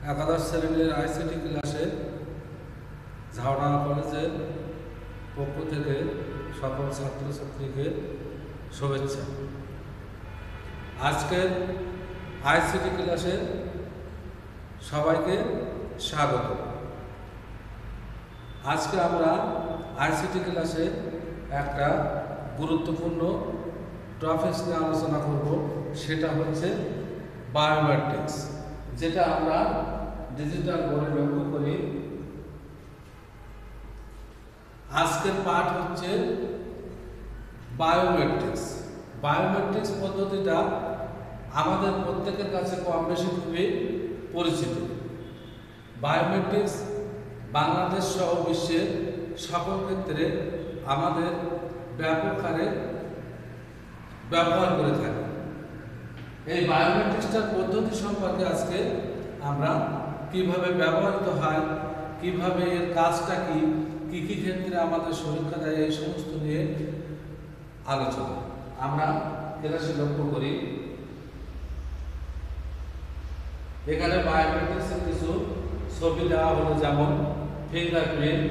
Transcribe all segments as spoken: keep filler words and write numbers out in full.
একাদশ শ্রেণীর আইসিটি ক্লাসে ঝাউডাঙ্গা কলেজের পক্ষ থেকে সকল ছাত্রছাত্রীকে শুভেচ্ছা। আজকের আইসিটি ক্লাসে সবাইকে স্বাগত। আজকে আমরা আইসিটি ক্লাসে একটা গুরুত্বপূর্ণ টপিক নিয়ে আলোচনা করব, সেটা হচ্ছে বায়োমেট্রিক্স, যেটা আমরা ডিজিটাল বোর্ডে লক্ষ্য করি। আজকের পাঠ হচ্ছে বায়োমেট্রিক্স। বায়োমেট্রিক্স পদ্ধতিটা আমাদের প্রত্যেকের কাছে কম বেশি খুবই পরিচিত। বায়োমেট্রিক্স বাংলাদেশ সহ বিশ্বের সকল ক্ষেত্রে আমাদের ব্যাপক হারে ব্যবহার করে থাকে। এই বায়োমেট্রিক্সটার পদ্ধতি সম্পর্কে আজকে আমরা কিভাবে ব্যবহৃত হয়, কিভাবে এর কাজটা কি, কি কি ক্ষেত্রে আমাদের সুরক্ষা দেয়, এই সমস্ত নিয়ে আলোচনা আমরা ক্লাসে লক্ষ্য করি। এখানে বায়োমেট্রিক্সের কিছু ছবি দেওয়া হলো, যেমন ফিঙ্গারপ্রিন্ট।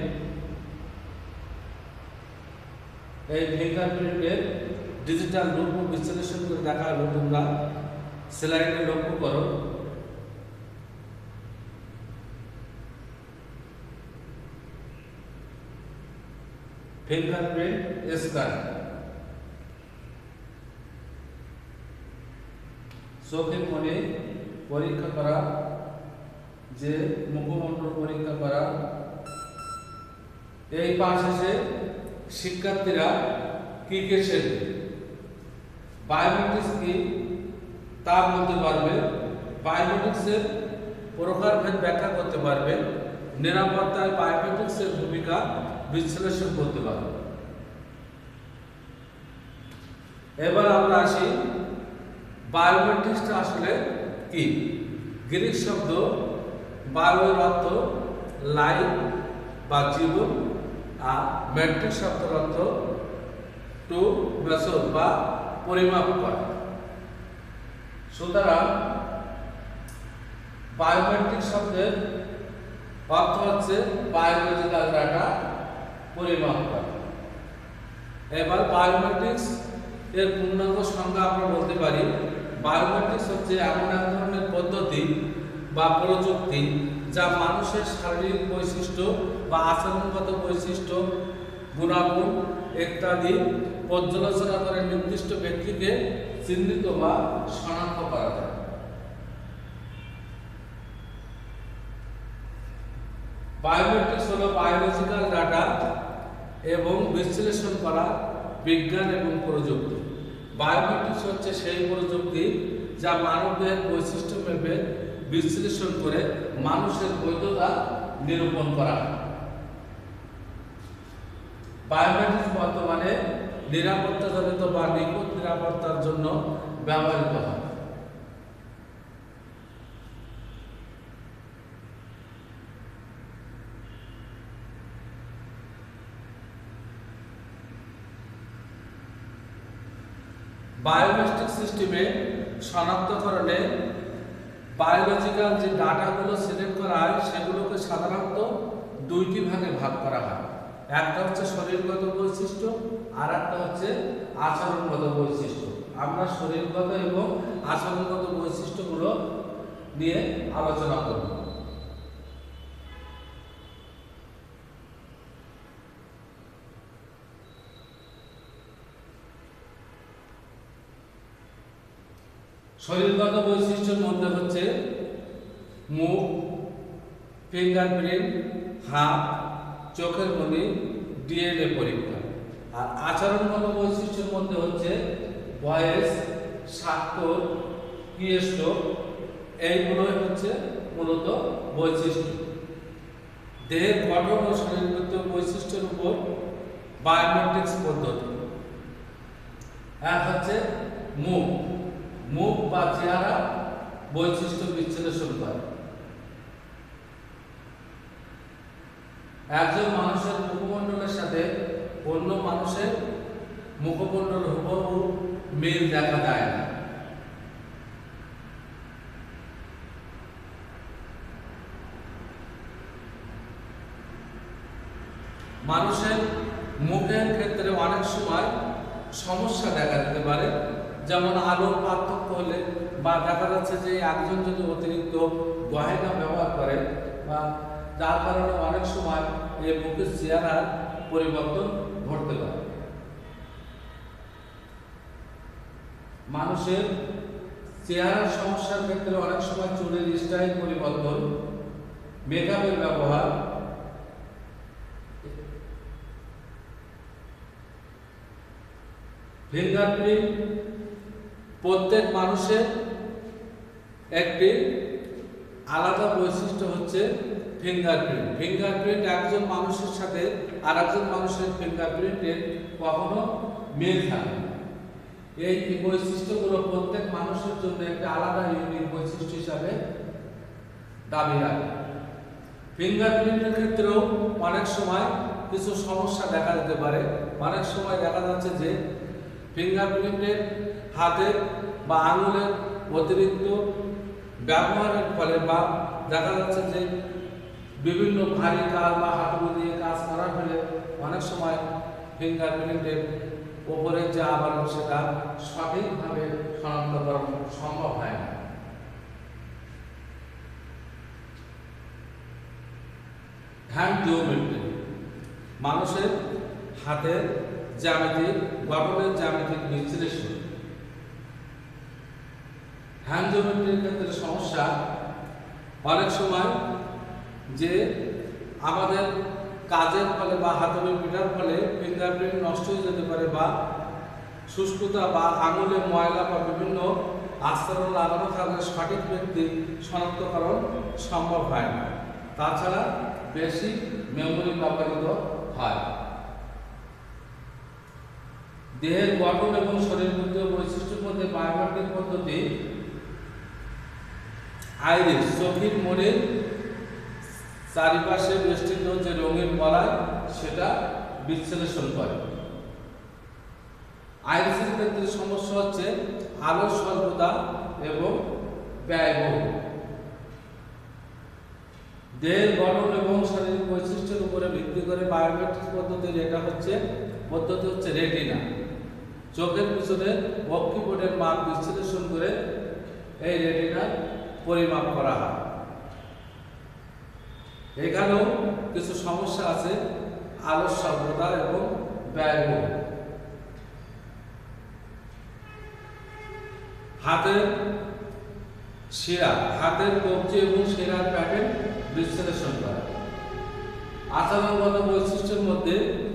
এই ফিঙ্গারপ্রিন্টের ডিজিটাল রূপ বিশ্লেষণ করে দেখা হলো। তোমরা স্লাইডে লক্ষ্য করো। ফিঙ্গারপ্রিন্ট স্ক্যান চোখের মনে পরীক্ষা করা, যে মুখমণ্ডল পরীক্ষা করা। এই পাশ শেষে শিক্ষার্থীরা কি কে শেখে, বায়োমেট্রিক্স কি তা বলতে পারবে, বায়োমেট্রিক্সের প্রকারভেদ ব্যাখ্যা করতে পারবে, নিরাপত্তায় বায়োমেট্রিক্সের ভূমিকা বিশ্লেষণ করতে পারবে। এবার আমরা আসি বায়োমেট্রিক্সটা আসলে কি। গ্রিক শব্দ বায়োর অর্থ লাইফ বা জীবন, আর মেট্রিক শব্দের অর্থ টু মেসর বা পরিমাপ করা। সুতরাং বায়োমেট্রিক শব্দের অর্থ হচ্ছে বায়োলজিক্যাল ডাটা পরিমাপ করা। এবার বায়োমেট্রিক্স এর পূর্ণাঙ্গ সংজ্ঞা আমরা বলতে পারি, বায়োমেট্রিক্স হচ্ছে এমন এক ধরনের পদ্ধতি বা প্রযুক্তি যা মানুষের শারীরিক বৈশিষ্ট্য বা আচরণগত বৈশিষ্ট্য, গুণাগুণ ইত্যাদি পর্যালোচনা করে নির্দিষ্ট ব্যক্তিকে চিহ্নিত বা শনাক্ত করা যায়। বায়োমেট্রিক্স হলো বায়োলজিক্যাল ডাটা এবং বিশ্লেষণ করা বিজ্ঞান এবং প্রযুক্তি। বায়োমেট্রিক্স হচ্ছে সেই প্রযুক্তি যা মানবদেহের বৈশিষ্ট্য মেপে বিশ্লেষণ করে মানুষের বৈধতা নিরূপণ করা। বায়োমেট্রিক্স বর্তমানে নিরাপত্তাজনিত বা নিখুঁত নিরাপত্তার জন্য ব্যবহৃত হয়। বায়োমেট্রিক সিস্টেমে শনাক্তকরণে বায়োলজিক্যাল যে ডাটাগুলো সিলেক্ট করা হয় সেগুলোকে সাধারণত দুইটি ভাগে ভাগ করা হয়। একটা হচ্ছে শরীরগত বৈশিষ্ট্য, আর একটা হচ্ছে আচরণগত বৈশিষ্ট্য। আমরা শরীরগত এবং আচরণগত বৈশিষ্ট্যগুলো নিয়ে আলোচনা করব। শরীরগত বৈশিষ্ট্যের মধ্যে হচ্ছে মুখ, ফিঙ্গারপ্রিন্ট, হাত, চোখের মনি, ডিএনএ পরীক্ষা। আর আচরণগত বৈশিষ্ট্যের মধ্যে হচ্ছে ভয়েস, স্বাক্ষর, কিস্ট্রোক, এইগুলোই হচ্ছে মূলত বৈশিষ্ট্য। দেহের গঠন ও শরীরগত বৈশিষ্ট্যের উপর বায়োমেট্রিক্স পদ্ধতি। এক হচ্ছে মুখ। মুখ বা চেহারা বৈশিষ্ট্য বিশ্লেষণ করে। একজন মানুষের মুখমণ্ডলের সাথে অন্য মানুষের মুখমণ্ডল হুবহু মিল দেখা যায় না। মানুষের মুখের ক্ষেত্রে অনেক সময় সমস্যা দেখা দিতে পারে, যেমন আলোর পার্থক্য হলে বা দেখা যাচ্ছে যে একজন যদি অতিরিক্ত গয়না ব্যবহার করে বা যার কারণে অনেক সময় এই মুখের চেহারার পরিবর্তন ঘটতে পারে। মানুষের চেহারার সমস্যার ক্ষেত্রে অনেক সময় চুলের স্টাইল পরিবর্তন, মেকআপের ব্যবহার, ফিঙ্গারপ্রিন্ট প্রত্যেক মানুষের একটি আলাদা বৈশিষ্ট্য হচ্ছে ফিঙ্গারপ্রিন্ট। ফিঙ্গারপ্রিন্ট একজন মানুষের সাথে আর একজন মানুষের ফিঙ্গারপ্রিন্টের কখনো মিল থাকে না। এই বৈশিষ্ট্যগুলো প্রত্যেক মানুষের জন্য একটা আলাদা ইউনিক বৈশিষ্ট্য হিসাবে দাবি রাখে। ফিঙ্গারপ্রিন্টের ক্ষেত্রেও অনেক সময় কিছু সমস্যা দেখা দিতে পারে। অনেক সময় দেখা যাচ্ছে যে ফিঙ্গারপ্রিন্টের হাতের বা আঙুলের অতিরিক্ত ব্যবহারের ফলে বা দেখা যাচ্ছে যে বিভিন্ন ভারী কাজ বা হাতুড়ি দিয়ে কাজ করার ফলে অনেক সময় ফিঙ্গারপ্রিন্টের ওপরের যে আবরণ সেটা সঠিকভাবে শনাক্তকরণ সম্ভব হয় না। হ্যান্ড জিওমেট্রি মানুষের হাতের জ্যামিতিক গঠনের জ্যামিতিক বিশ্লেষণ। হ্যান্ড জিওমেট্রির ক্ষেত্রে সমস্যা অনেক সময় যে আমাদের কাজের ফলে বা হাতুড়ি পিটার ফলে ফিঙ্গারপ্রিন্ট নষ্ট হয়ে যেতে পারে বা শুষ্কতা বা আঙুলে ময়লা বা বিভিন্ন আস্তরণ লাগানো থাকলে সঠিক ব্যক্তি শনাক্তকরণ সম্ভব হয় না। তাছাড়া বেশি মেমোরি ব্যবহৃত হয়। দেহের গঠন এবং শরীরবৃত্তীয় বৈশিষ্ট্যের মধ্যে বায়োমেট্রিক পদ্ধতি আইরিস চোখের মোড়ের চারিপাশে বেষ্টিত যে রঙিন বলয় সেটা বিশ্লেষণ করে। আইরিসের ক্ষেত্রে সমস্যা হচ্ছে আলোর স্বল্পতা এবং ব্যয়বহুল। দেহের গঠন এবং শারীরিক বৈশিষ্ট্যের উপরে ভিত্তি করে বায়োমেট্রিক পদ্ধতির এটা হচ্ছে পদ্ধতি হচ্ছে রেটিনা। চোখের পিছনে অক্ষিপটের মাপ বিশ্লেষণ করে এই রেটিনা পরিমাপ করা হয়। এখানেও কিছু সমস্যা আছে, আলোর স্বল্পতা এবং ব্যয়বহুল। হাতের শিরা হাতের কবজি এবং শিরার প্যাটার্ন বিশ্লেষণ করা। আচরণগত বৈশিষ্ট্যের মধ্যে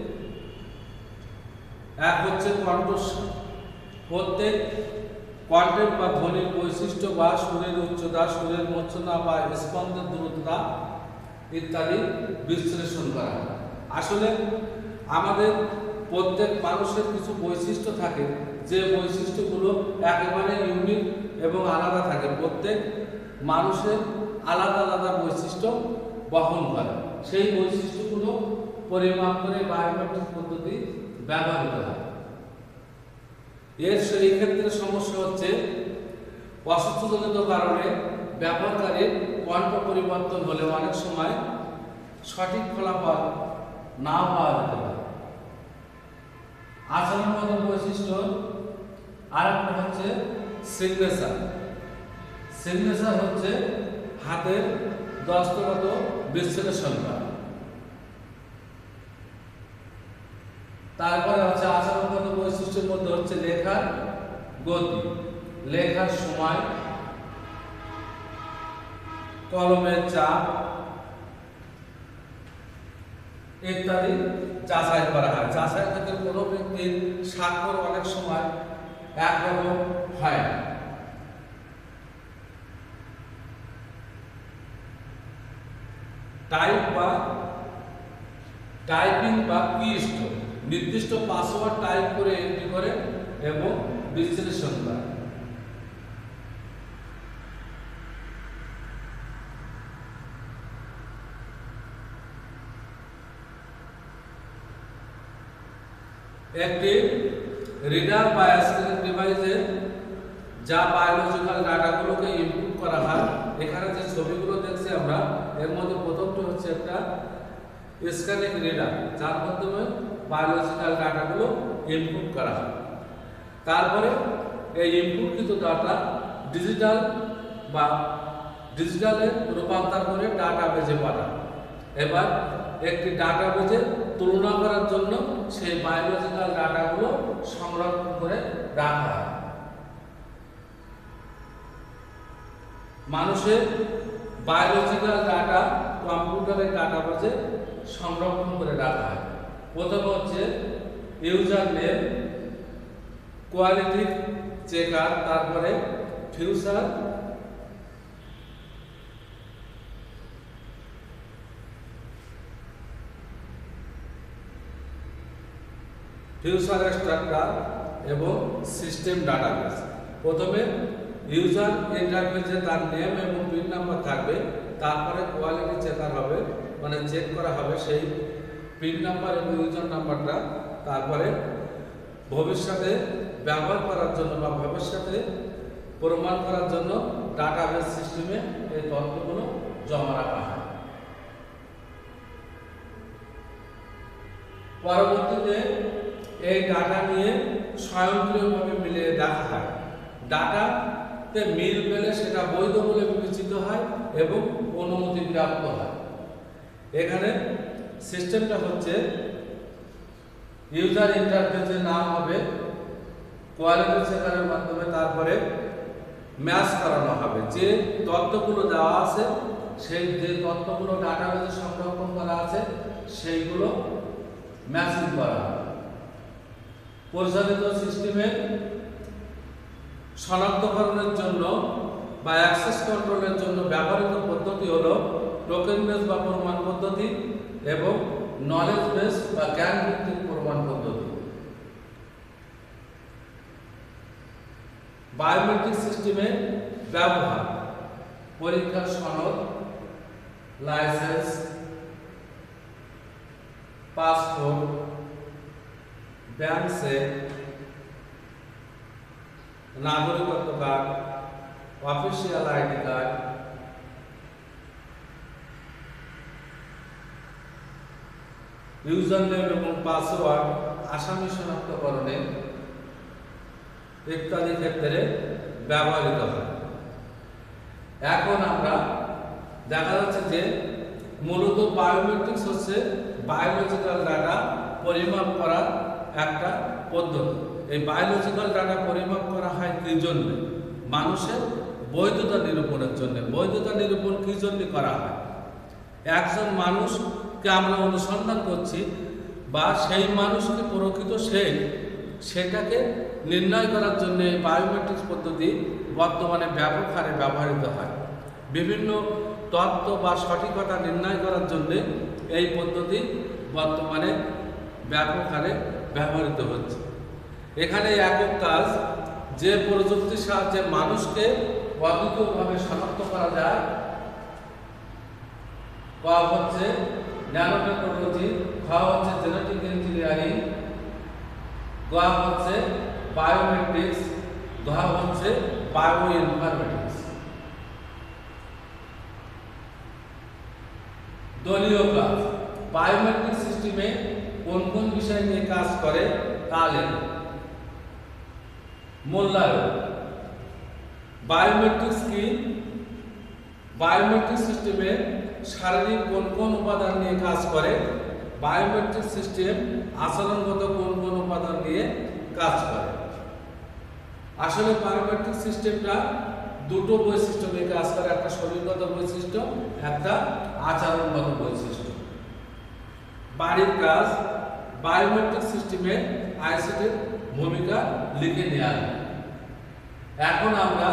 এক হচ্ছে কণ্ঠস্বর। প্রত্যেক কণ্ঠের বা ধ্বনির বৈশিষ্ট্য বা সুরের উচ্চতা, সুরের মূর্ছনা বা স্পন্দের দ্রুততা ইত্যাদি বিশ্লেষণ করা। আসলে আমাদের প্রত্যেক মানুষের কিছু বৈশিষ্ট্য থাকে, যে বৈশিষ্ট্যগুলো একেবারে ইউনিক এবং আলাদা থাকে। প্রত্যেক মানুষের আলাদা আলাদা বৈশিষ্ট্য বহন করে। সেই বৈশিষ্ট্যগুলো পরিমাপ করে বায়োমেট্রিক পদ্ধতি ব্যবহৃত হয়। এর সেই ক্ষেত্রে সমস্যা হচ্ছে অসুস্থজনিত কারণে ব্যবহারকারীর কণ্ঠ পরিবর্তন হলে অনেক সময় সঠিক ফলাফল না পাওয়া যেতে পারে। আচরণগত বৈশিষ্ট্য আরেকটা হচ্ছে সিগনেচার। সিগনেচার হচ্ছে হাতের দস্তগত বিশ্লেষণ করা। তারপরে হচ্ছে আচরণগত বৈশিষ্ট্যের মধ্যে হচ্ছে লেখার গতি, লেখার সময়, কলমের চাপ ইত্যাদি যাচাই করা হয়। যাচাইয়ের ক্ষেত্রে কোনো ব্যক্তির স্বাক্ষর অনেক সময় একরকম হয় না। টাইপ বা টাইপিং বা কিস্ট্রোক নির্দিষ্ট পাসওয়ার্ড টাইপ করে এন্ট্রি করে এবং বিশ্লেষণ করে। একটি রিডার বা স্ক্যানিং ডিভাইসে যা বায়োলজিক্যাল ডাটাগুলোকে ইনপুট করা হয়, এখানে যে ছবিগুলো দেখছি আমরা, এর মধ্যে প্রথমটি হচ্ছে একটা স্ক্যানিং রিডার, যার মাধ্যমে বায়োলজিক্যাল ডাটাগুলো ইনপুট করা হয়। তারপরে এই ইনপুটকৃত ডাটা ডিজিটাল বা ডিজিটালে রূপান্তর করে ডাটাবেজে পাঠায়। এবার একটি ডাটাবেজে তুলনা করার জন্য সেই বায়োলজিক্যাল ডাটাগুলো সংরক্ষণ করে রাখা হয়। মানুষের বায়োলজিক্যাল ডাটা কম্পিউটারের ডাটাবেজে সংরক্ষণ করে রাখা হয়। প্রথমে হচ্ছে ইউজার নেম, কোয়ালিটি চেকার, তারপরে ফিউচার ফিউচার স্ট্রাকচার এবং সিস্টেম ডাটাবেস। প্রথমে ইউজার ইন্টারফেসে তার নেম এবং পিন নাম্বার থাকবে, তারপরে কোয়ালিটি চেকার হবে, মানে চেক করা হবে সেই পিন নাম্বার এবং ইউজার নাম্বারটা। তারপরে ভবিষ্যতে ব্যবহার করার জন্য বা ভবিষ্যতে প্রমাণ করার জন্য ডাটাবেস সিস্টেমে এই তথ্যগুলো জমা রাখা হয়। পরবর্তীতে এই ডাটা নিয়ে স্বয়ংক্রিয়ভাবে মিলিয়ে দেখা হয়। ডাটাতে মিল পেলে সেটা বৈধ বলে বিবেচিত হয় এবং অনুমতি প্রাপ্ত হয়। এখানে সিস্টেমটা হচ্ছে ইউজার ইন্টারফেসের নাম হবে, কোয়ালিটি চেকারের মাধ্যমে তারপরে ম্যাচ করানো হবে। যে তথ্যগুলো দেওয়া আছে, সেই যে তথ্যগুলো ডাটাবেজে সংরক্ষণ করা আছে সেইগুলো ম্যাচিং করা হবে। পরিচালিত সিস্টেমের শনাক্তকরণের জন্য বা অ্যাক্সেস কন্ট্রোলের জন্য ব্যবহৃত পদ্ধতি হলো টোকেন বেস বা প্রমাণ পদ্ধতি এবং নলেজ বেস বা জ্ঞান ভিত্তিক প্রমাণ পদ্ধতি। বায়োমেট্রিক সিস্টেমে ব্যবহার পরীক্ষার সনদ, লাইসেন্স, পাসপোর্ট, ব্যাংক চেক, নাগরিকত্ব card, official ID card, user name এবং পাসওয়ার্ড, আসামি শনাক্তকরণে ইত্যাদি ক্ষেত্রে ব্যবহৃত হয়। এখন আমরা দেখা যাচ্ছে যে মূলত বায়োমেট্রিক্স হচ্ছে বায়োলজিক্যাল ডাটা পরিমাপ করার একটা পদ্ধতি। এই বায়োলজিক্যাল ডাটা পরিমাপ করা হয় কি জন্য? মানুষের বৈধতা নিরূপণের জন্য। বৈধতা নিরূপণ কি জন্য করা হয়? একজন মানুষকে আমরা অনুসন্ধান করছি বা সেই মানুষকে প্রকৃত সেই সেটাকে নির্ণয় করার জন্য এই বায়োমেট্রিক্স পদ্ধতি বর্তমানে ব্যাপক হারে ব্যবহৃত হয়। বিভিন্ন তথ্য বা সঠিকতা নির্ণয় করার জন্য এই পদ্ধতি বর্তমানে ব্যাপক হারে ব্যবহৃত হচ্ছে। এখানে একক কাজ, যে প্রযুক্তির সাহায্যে মানুষকে অদ্বিতীয়ভাবে শনাক্ত করা যায়, ক হচ্ছে ন্যানো টেকনোলজি, খ হচ্ছে জেনেটিক ইঞ্জিনিয়ারিং, গ হচ্ছে বায়োমেট্রিক্স, ঘ হচ্ছে বায়ো ইনফরমেটিক্স। দলীয় কাজ, বায়োমেট্রিক সিস্টেমে কোন কোন বিষয় নিয়ে কাজ করে তা লেখো। মূল্যায়ন, বায়োমেট্রিক্স কি? বায়োমেট্রিক সিস্টেমে শারীরিক কোন কোন উপাদান নিয়ে কাজ করে? বায়োমেট্রিক সিস্টেম আচরণগত কোন কোন উপাদান নিয়ে কাজ করে? আসলে বায়োমেট্রিক সিস্টেমটা দুটো বৈশিষ্ট্য নিয়ে কাজ করে, একটা শরীরগত বৈশিষ্ট্য, একটা আচরণগত বৈশিষ্ট্য। বাড়ির কাজ, বায়োমেট্রিক সিস্টেমে আইসিটির ভূমিকা লিখে নেওয়া হয়। এখন আমরা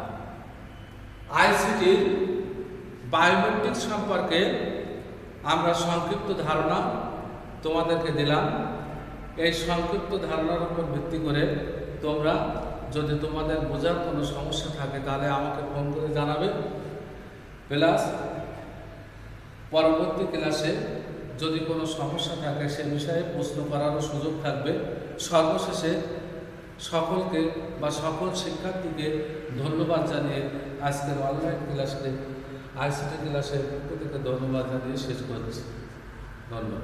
আইসিটির বায়োমেট্রিক সম্পর্কে আমরা সংক্ষিপ্ত ধারণা তোমাদেরকে দিলাম। এই সংক্ষিপ্ত ধারণার উপর ভিত্তি করে তোমরা যদি তোমাদের বোঝার কোনো সমস্যা থাকে তাহলে আমাকে ফোন করে জানাবে। প্লাস পরবর্তী ক্লাসে যদি কোনো সমস্যা থাকে সে বিষয়ে প্রশ্ন করারও সুযোগ থাকবে। সর্বশেষে সকলকে বা সকল শিক্ষার্থীকে ধন্যবাদ জানিয়ে আজকের অনলাইন ক্লাসকে আইসিটি ক্লাসের পক্ষ থেকে ধন্যবাদ জানিয়ে শেষ করছি। ধন্যবাদ।